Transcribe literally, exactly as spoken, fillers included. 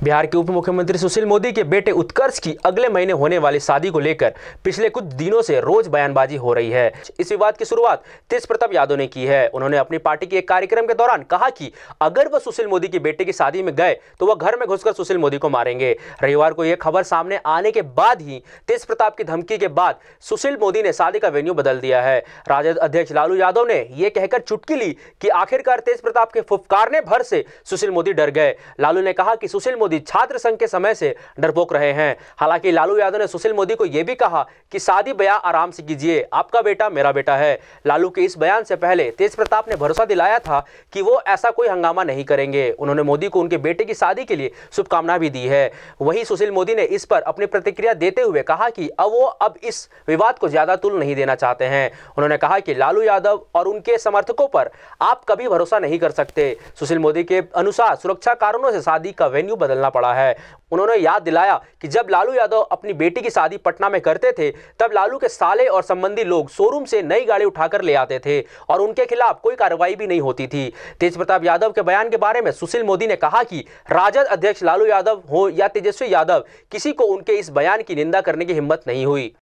बिहार के उप मुख्यमंत्री सुशील मोदी के बेटे उत्कर्ष की अगले महीने होने वाली शादी को लेकर पिछले कुछ दिनों से रोज बयानबाजी हो रही है। इस विवाद की शुरुआत तेज प्रताप यादव ने की है। उन्होंने अपनी पार्टी के एक कार्यक्रम के दौरान कहा कि अगर वह सुशील मोदी के बेटे की शादी में गए तो वह घर में घुसकर सुशील मोदी को मारेंगे। रविवार को यह खबर सामने आने के बाद ही तेज प्रताप की धमकी के बाद सुशील मोदी ने शादी का वेन्यू बदल दिया है। राजद अध्यक्ष लालू यादव ने यह कहकर चुटकी ली कि आखिरकार तेज प्रताप के फुफकारने भर से सुशील मोदी डर गए। लालू ने कहा कि सुशील मोदी छात्र संघ के समय से डरपोक रहे हैं। हालांकि लालू यादव ने सुशील मोदी को यह भी कहा कि शादी ब्याह आराम से कीजिए, आपका बेटा मेरा बेटा है। लालू के इस बयान से पहले तेज प्रताप ने भरोसा दिलाया था कि वो ऐसा कोई हंगामा नहीं करेंगे। उन्होंने मोदी को उनके बेटे की शादी के लिए शुभकामना भी दी है। वहीं सुशील मोदी ने इस पर अपनी प्रतिक्रिया देते हुए कहा कि अब वो अब इस विवाद को ज्यादा तुल नहीं देना चाहते हैं। उन्होंने कहा कि लालू यादव और उनके समर्थकों पर आप कभी भरोसा नहीं कर सकते। सुशील मोदी के अनुसार सुरक्षा कारणों से शादी का वेन्यू बदलना पड़ा है। उन्होंने याद दिलाया कि जब लालू यादव अपनी बेटी की शादी पटना में करते थे तब लालू के साले और संबंधी लोग शोरूम से नई गाड़ी उठाकर ले आते थे और उनके खिलाफ कोई कार्रवाई भी नहीं होती थी। तेज प्रताप यादव के बयान के बारे में सुशील मोदी ने कहा कि राजद अध्यक्ष लालू यादव हो या तेजस्वी यादव, किसी को उनके इस बयान की निंदा करने की हिम्मत नहीं हुई।